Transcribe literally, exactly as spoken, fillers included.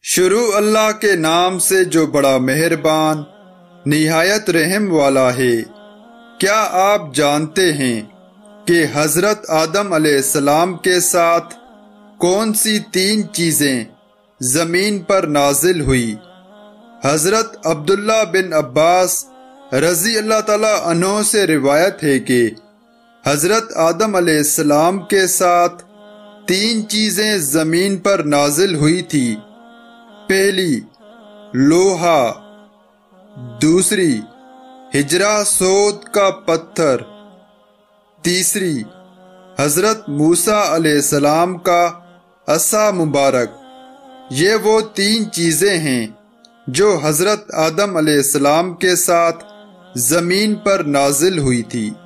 शुरू अल्लाह के नाम से जो बड़ा मेहरबान निहायत रहम वाला है। क्या आप जानते हैं कि हजरत आदम अलैहिस्सलाम के साथ कौन सी तीन चीजें जमीन पर नाजिल हुई? हजरत अब्दुल्ला बिन अब्बास रजी अल्लाह ताला अन्हो से रिवायत है कि हजरत आदम अलैहिस्सलाम के साथ तीन चीजें जमीन पर नाजिल हुई थी। पहली लोहा, दूसरी हिजरा सोद का पत्थर, तीसरी हजरत मूसा अलैहिस्सलाम का असा मुबारक। ये वो तीन चीजें हैं जो हजरत आदम अलैहिस्सलाम के साथ जमीन पर नाजिल हुई थी।